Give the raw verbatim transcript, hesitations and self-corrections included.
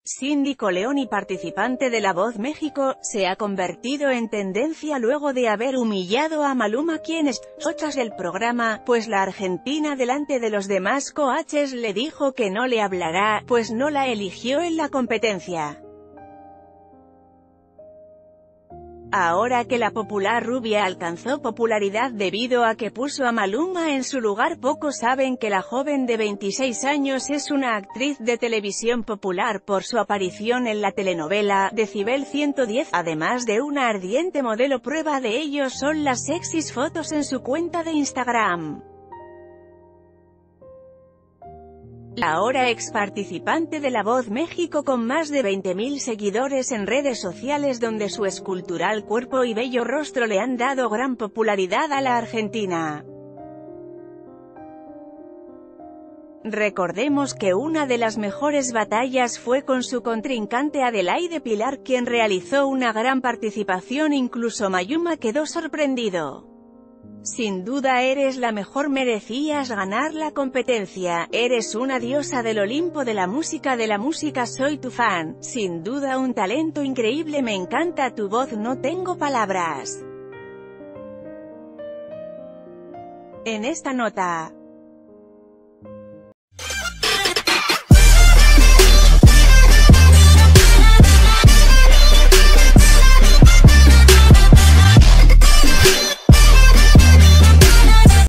Cindy Corleone, participante de La Voz México, se ha convertido en tendencia luego de haber humillado a Maluma, quien es coach del programa, pues la argentina delante de los demás coaches le dijo que no le hablará, pues no la eligió en la competencia. Ahora que la popular rubia alcanzó popularidad debido a que puso a Maluma en su lugar, pocos saben que la joven de veintiséis años es una actriz de televisión popular por su aparición en la telenovela Decibel ciento diez, además de una ardiente modelo. Prueba de ello son las sexys fotos en su cuenta de Instagram. La ahora ex participante de La Voz México, con más de veinte mil seguidores en redes sociales, donde su escultural cuerpo y bello rostro le han dado gran popularidad a la argentina. Recordemos que una de las mejores batallas fue con su contrincante Adelaide Pilar, quien realizó una gran participación, incluso Maluma quedó sorprendido. Sin duda eres la mejor, merecías ganar la competencia, eres una diosa del Olimpo de la música de la música, soy tu fan, sin duda un talento increíble, me encanta tu voz, no tengo palabras. En esta nota